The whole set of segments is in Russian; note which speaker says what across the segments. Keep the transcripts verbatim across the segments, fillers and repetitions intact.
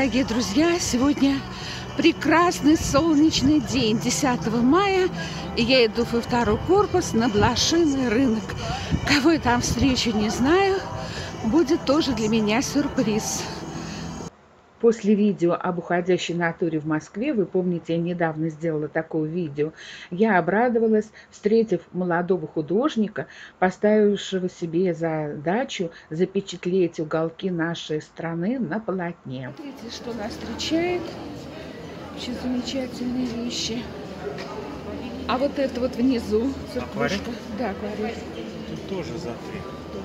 Speaker 1: дорогие друзья! Сегодня прекрасный солнечный день, десятого мая, и я иду во второй корпус на блошиный рынок. Кого я там встречу, не знаю. Будет тоже для меня сюрприз. После видео об уходящей натуре в Москве, вы помните, я недавно сделала такое видео, я обрадовалась, встретив молодого художника, поставившего себе задачу запечатлеть уголки нашей страны на полотне. Смотрите, что нас встречает. Очень замечательные вещи. А вот это вот внизу церквушка. Да, акварель.
Speaker 2: Тут тоже за три.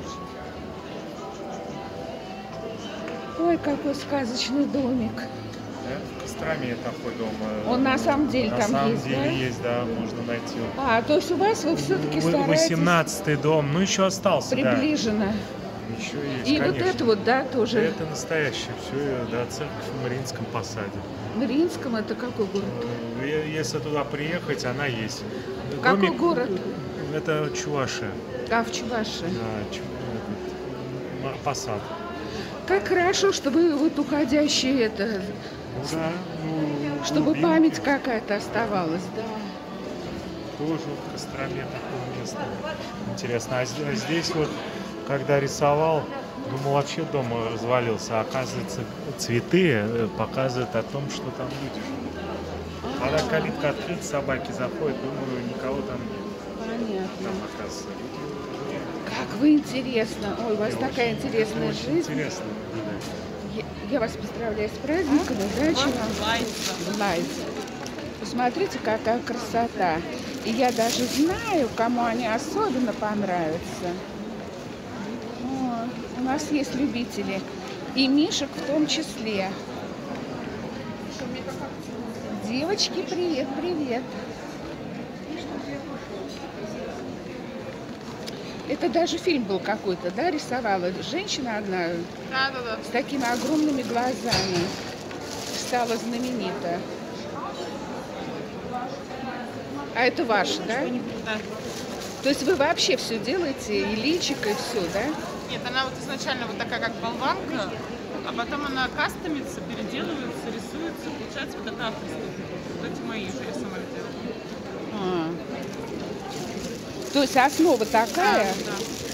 Speaker 1: Ой, какой сказочный домик.
Speaker 2: Да? В Костроме такой дом.
Speaker 1: Он на самом деле
Speaker 2: на
Speaker 1: там
Speaker 2: самом
Speaker 1: есть,
Speaker 2: деле
Speaker 1: да?
Speaker 2: есть, да, можно найти.
Speaker 1: А, то есть у вас вы все-таки стараетесь...
Speaker 2: восемнадцатый дом, ну еще остался,
Speaker 1: приближенно.
Speaker 2: Да. Еще есть,
Speaker 1: и
Speaker 2: конечно.
Speaker 1: вот это вот, да, тоже?
Speaker 2: Это настоящее, все, да, церковь в Мариинском посаде.
Speaker 1: В Мариинском это какой город?
Speaker 2: Если туда приехать, она есть.
Speaker 1: Какой
Speaker 2: Домик,
Speaker 1: город?
Speaker 2: Это Чувашия.
Speaker 1: А, в Чувашии.
Speaker 2: Да, Чу... Посад.
Speaker 1: Как хорошо, что вы вот уходящие это...
Speaker 2: Да, ну,
Speaker 1: чтобы
Speaker 2: глубинки.
Speaker 1: Память какая-то оставалась, да.
Speaker 2: Тоже в Костроме такое место. Интересно. А здесь вот, когда рисовал, думал, вообще дом развалился. А оказывается, цветы показывают о том, что там люди живут. Когда калитка открыта, собаки заходят, думаю, никого там нет.
Speaker 1: Понятно.
Speaker 2: Там, оказывается,
Speaker 1: как вы интересно. Ой, у вас
Speaker 2: я
Speaker 1: такая
Speaker 2: очень,
Speaker 1: интересная
Speaker 2: очень
Speaker 1: жизнь.
Speaker 2: Интересно.
Speaker 1: Я, я вас поздравляю с праздником. Удачи вам. Лайс. Посмотрите, какая красота. И я даже знаю, кому они особенно понравятся. О, у нас есть любители. И мишек в том числе. Девочки, привет, привет. Это даже фильм был какой-то, да, рисовала женщина одна,
Speaker 3: да, да, да.
Speaker 1: С такими огромными глазами, стала знаменита. А это ваше, да?
Speaker 3: Да.
Speaker 1: То есть вы вообще все делаете, и личико, и все, да?
Speaker 3: Нет, она вот изначально вот такая, как болванка, а потом она кастомится, переделывается, рисуется, получается вот это авторство. Вот эти мои уже я сама делала.
Speaker 1: А. То есть основа такая?
Speaker 3: Да, да.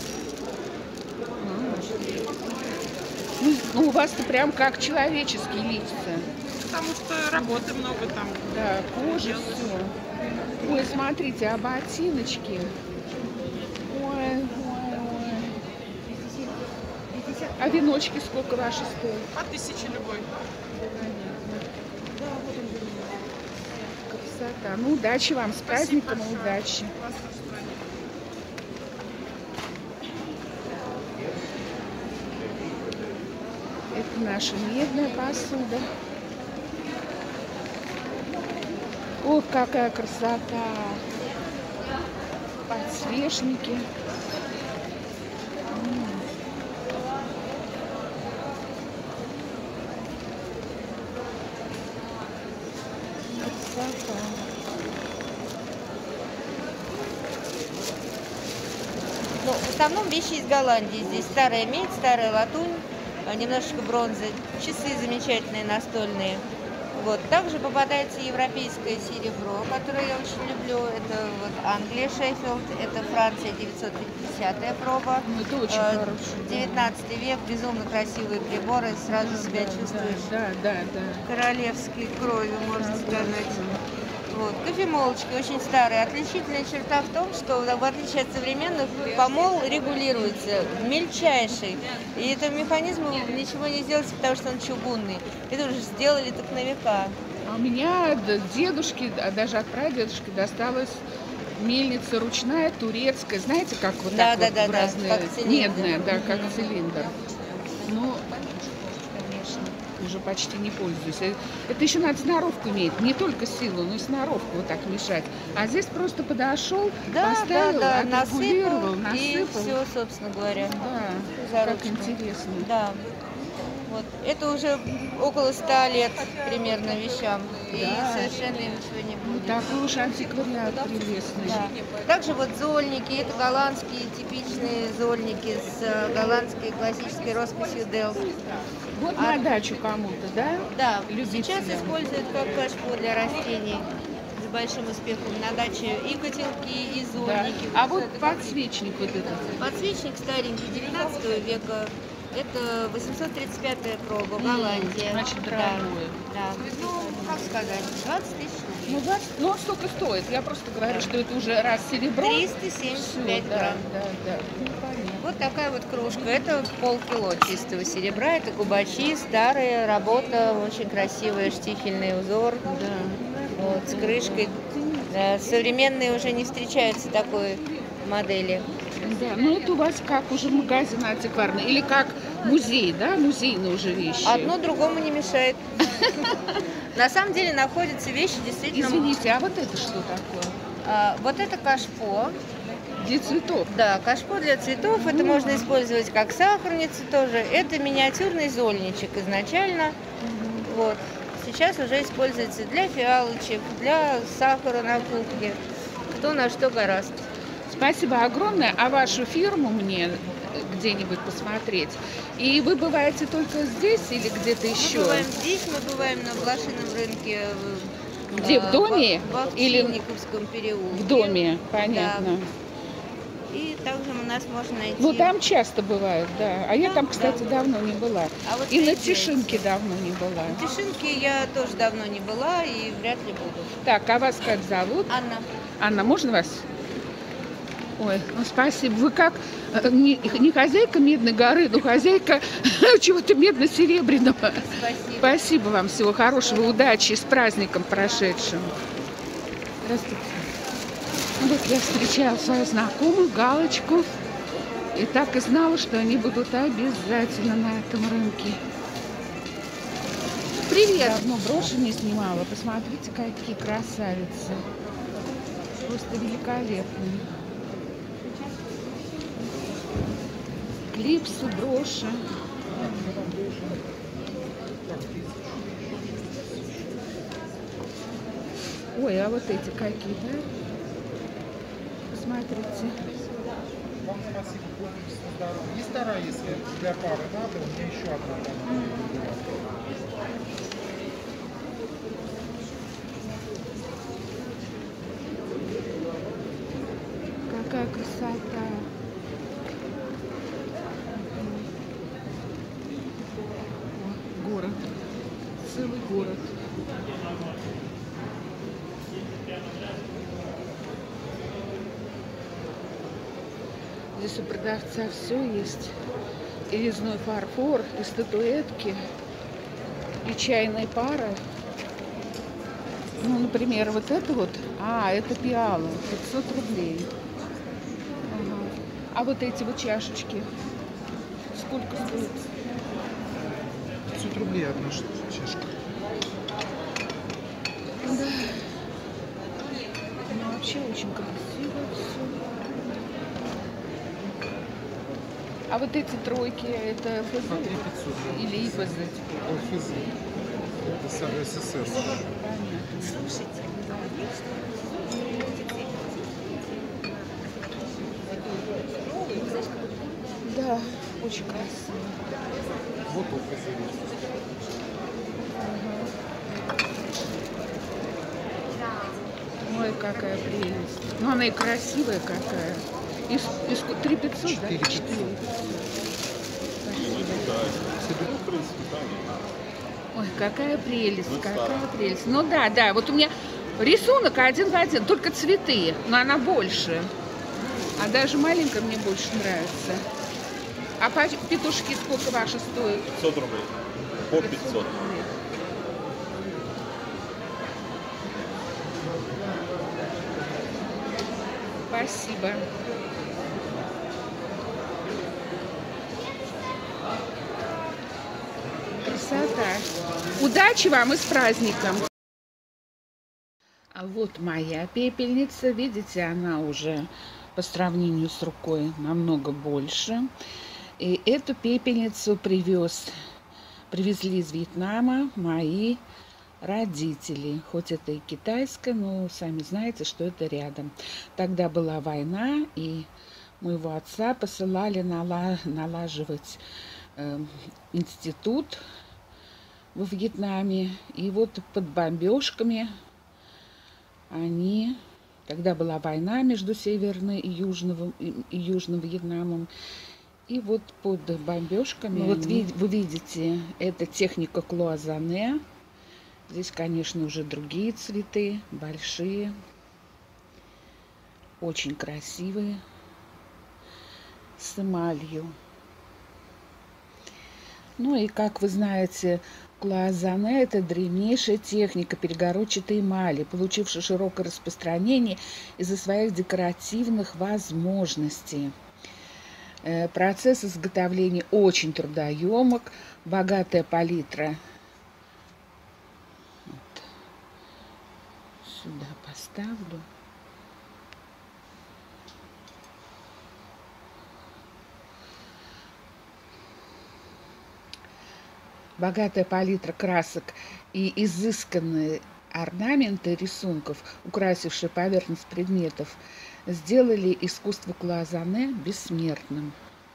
Speaker 1: Ну, ну, у вас-то прям как человеческие лица.
Speaker 3: Потому что работы много там.
Speaker 1: Да, кожа, все. Ой, смотрите, а ботиночки. Ой, ой, ой. А веночки сколько ваши стоят?
Speaker 3: По тысяче любой.
Speaker 1: Красота. Ну, удачи вам, с праздником и удачи. Это наша медная посуда. Ох, какая красота! Подсвечники. М. Красота.
Speaker 4: Ну, в основном вещи из Голландии. Здесь старая медь, старая латунь, немножечко бронзы, часы замечательные настольные. Вот. Также попадается европейское серебро, которое я очень люблю. Это вот Англия, Шеффилд, это Франция, девятьсот пятидесятая проба.
Speaker 1: Ну, это очень
Speaker 4: Э,
Speaker 1: хороший.
Speaker 4: девятнадцатый век, безумно красивые приборы, сразу
Speaker 1: Да,
Speaker 4: себя
Speaker 1: да,
Speaker 4: чувствуешь
Speaker 1: Да, да, да.
Speaker 4: королевской кровью, можно
Speaker 1: Да,
Speaker 4: сказать.
Speaker 1: да.
Speaker 4: Вот. Кофемолочки очень старые. Отличительная черта в том, что в отличие от современных, помол регулируется мельчайший. И этому механизму ничего не сделать, потому что он чугунный. Это уже сделали так на века.
Speaker 1: А у меня от дедушки, а даже от прадедушки досталась мельница ручная, турецкая. Знаете, как вот
Speaker 4: Да,
Speaker 1: так
Speaker 4: да,
Speaker 1: вот
Speaker 4: да,
Speaker 1: в
Speaker 4: да,
Speaker 1: разные...
Speaker 4: как цилиндр.
Speaker 1: Медная, да, как цилиндр. Ну, конечно, уже почти не пользуюсь. Э, Это еще надо сноровку иметь, не только силу, но и сноровку вот так мешать. А здесь просто подошел,
Speaker 4: Да,
Speaker 1: поставил,
Speaker 4: да, да,
Speaker 1: отрегулировал,
Speaker 4: насыпал, и
Speaker 1: насыпал.
Speaker 4: все, собственно говоря.
Speaker 1: Да,
Speaker 4: За
Speaker 1: как
Speaker 4: ручку.
Speaker 1: интересно.
Speaker 4: Да. Вот. Это уже около ста лет примерно вещам. И
Speaker 1: Да.
Speaker 4: совершенно ничего не
Speaker 1: Ну,
Speaker 4: будет.
Speaker 1: такой уж антиквариат прелестный.
Speaker 4: Да. Также вот зольники, это голландские типичные зольники с э, голландской классической росписью Делфт.
Speaker 1: Вот
Speaker 4: А-
Speaker 1: на дачу кому-то, да?
Speaker 4: Да,
Speaker 1: Любителям.
Speaker 4: сейчас используют как кашпо для растений с большим успехом на даче и котелки, и
Speaker 1: Да.
Speaker 4: зольники.
Speaker 1: А
Speaker 4: Вот
Speaker 1: вот
Speaker 4: это как-
Speaker 1: подсвечник вот этот.
Speaker 4: подсвечник старенький, девятнадцатого века. Это восемьсот тридцать пятая проба, Голландия.
Speaker 1: значит,
Speaker 4: Да,
Speaker 1: дорогое.
Speaker 4: да. Ну, как сказать, двадцать тысяч рублей.
Speaker 1: Ну, двадцать, ну, он столько стоит. Я просто говорю, что это уже раз серебро.
Speaker 4: триста
Speaker 1: Всё,
Speaker 4: семьдесят пять
Speaker 1: да,
Speaker 4: грамм.
Speaker 1: да, да. Ну, понятно.
Speaker 4: Вот такая вот кружка. Это полкило чистого серебра. Это кубачи, старая работа, очень красивый штифельный узор.
Speaker 1: Да.
Speaker 4: Вот, с крышкой. Да, современные уже не встречаются такой модели.
Speaker 1: Да, ну это у вас как уже магазин антикварный или как музей, да, музейные уже вещи.
Speaker 4: Одно другому не мешает. На самом деле находятся вещи действительно...
Speaker 1: Извините, а вот это что такое?
Speaker 4: А, Вот это кашпо.
Speaker 1: Для цветов.
Speaker 4: Да, кашпо для цветов. Это можно использовать как сахарницу тоже. Это миниатюрный зольничек изначально. Вот. Сейчас уже используется для фиалочек, для сахара на кухне. Кто на что гораст.
Speaker 1: Спасибо огромное. А вашу фирму мне где-нибудь посмотреть? И вы бываете только здесь или где-то еще?
Speaker 4: Мы бываем здесь, мы бываем на Блошином рынке. в-
Speaker 1: Где, в
Speaker 4: э,
Speaker 1: доме?
Speaker 4: В
Speaker 1: Или
Speaker 4: Овчинниковском переулке.
Speaker 1: В доме, понятно.
Speaker 4: И также у нас можно найти...
Speaker 1: Ну там часто бывает, да. А я
Speaker 4: Да,
Speaker 1: там, кстати,
Speaker 4: да.
Speaker 1: давно не была.
Speaker 4: А вот
Speaker 1: И на
Speaker 4: приезжайте.
Speaker 1: Тишинке давно не была.
Speaker 4: В Тишинке я тоже давно не была и вряд ли буду.
Speaker 1: Так, а вас как зовут?
Speaker 4: Анна.
Speaker 1: Анна, можно вас? Ой, ну спасибо. Вы как э, не, не хозяйка Медной горы, но хозяйка чего-то медно-серебряного.
Speaker 4: Спасибо.
Speaker 1: Спасибо вам, всего хорошего, удачи, с праздником прошедшим. Здравствуйте. Ну вот я встречала свою знакомую Галочку. И так и знала, что они будут обязательно на этом рынке. Привет! Давно броши не снимала. Посмотрите, какие красавицы. Просто великолепные. Клипсы, броши. Ой, а вот эти какие, да? Посмотрите.
Speaker 5: Вам спасибо, пользуйтесь на здоровье. И старая, если для пары надо, у меня еще одна там.
Speaker 1: Какая красота. О, город. Целый город. Здесь у продавца все есть. И резной фарфор, и статуэтки, и чайная пара. Ну, например, вот это вот. А, это пиала. пятьсот рублей. Ага. А вот эти вот чашечки. Сколько стоит?
Speaker 5: пятьсот рублей одна ш- чашка.
Speaker 1: Да. Ну, вообще очень красиво все. А вот эти тройки, это
Speaker 5: По
Speaker 1: ФЗ
Speaker 5: три пятьсот. да.
Speaker 1: или ИФЗ?
Speaker 5: ОФЗ. Это с- СССР.
Speaker 1: Понятно. Да, очень красиво.
Speaker 5: Вот ОФЗ.
Speaker 1: Ой, какая прелесть. Ну, она и красивая какая. И, с- и ску- три пятьсот, да?
Speaker 5: четыре пятьсот.
Speaker 1: Ой, какая прелесть, какая прелесть. Ну да, да, вот у меня рисунок один в один, только цветы, но она больше. А даже маленькая мне больше нравится. А по- петушки сколько ваши стоят?
Speaker 6: пятьсот рублей. По пятьсот.
Speaker 1: рублей. Спасибо. Красота. Удачи вам и с праздником. А вот моя пепельница. Видите, она уже по сравнению с рукой намного больше. И эту пепельницу привез привезли из Вьетнама мои родители. Хоть это и китайское, но сами знаете, что это рядом. Тогда была война, и моего отца посылали нала налаживать э, институт во Вьетнаме. И вот под бомбежками они... Тогда была война между Северным и Южным, и Южным Вьетнамом. И вот под бомбежками... Ну, вот ви вы видите, это техника клоазоне. Здесь, конечно, уже другие цветы, большие, очень красивые, с эмалью. Ну и, как вы знаете, клоазоне – это древнейшая техника перегородчатой эмали, получившая широкое распространение из-за своих декоративных возможностей. Процесс изготовления очень трудоемок, богатая палитра. Вот. Сюда поставлю. Богатая палитра красок и изысканные орнаменты рисунков, украсившие поверхность предметов, сделали искусство клоазоне бессмертным.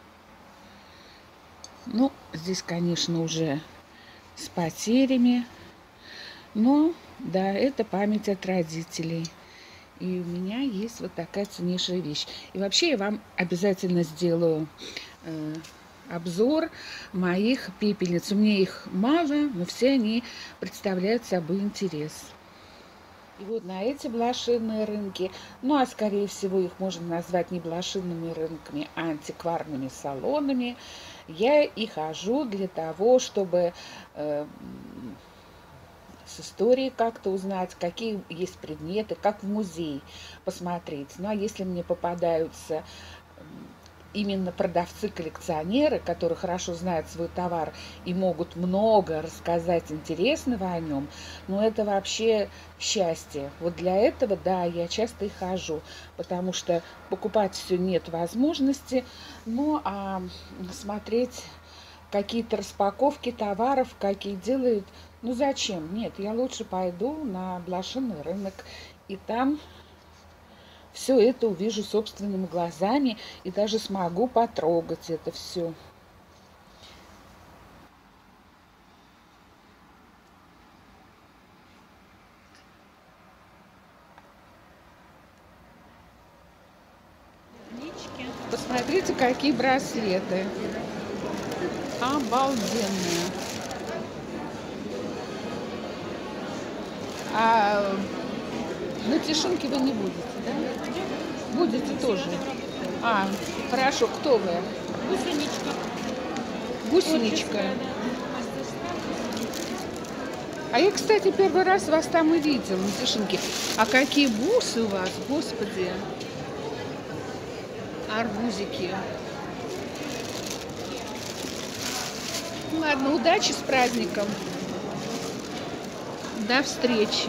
Speaker 1: Ну, здесь, конечно, уже с потерями, но, да, это память от родителей. И у меня есть вот такая ценнейшая вещь. И вообще я вам обязательно сделаю э, обзор моих пепельниц. У меня их мало, но все они представляют собой интерес. И вот на эти блошиные рынки, ну а скорее всего их можно назвать не блошиными рынками, а антикварными салонами, я и хожу для того, чтобы э, с историей как-то узнать, какие есть предметы, как в музей посмотреть. Ну а если мне попадаются именно продавцы-коллекционеры, которые хорошо знают свой товар и могут много рассказать интересного о нем, ну это вообще счастье. Вот для этого, да, я часто и хожу, потому что покупать все нет возможности, ну а смотреть какие-то распаковки товаров, какие делают, ну зачем? Нет, я лучше пойду на блошиный рынок, и там все это увижу собственными глазами и даже смогу потрогать это все. Посмотрите, какие браслеты. Обалденные. А на тишинке вы не будете, да? Будете тоже. А, хорошо, кто вы?
Speaker 7: Гусеничка.
Speaker 1: Гусеничка. А я, кстати, первый раз вас там и видела на тишинке. А какие бусы у вас, господи. Арбузики. Ладно, удачи с праздником. До встречи.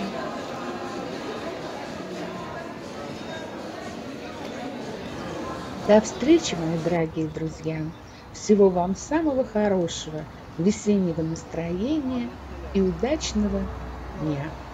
Speaker 1: До встречи, мои дорогие друзья. Всего вам самого хорошего, весеннего настроения и удачного дня.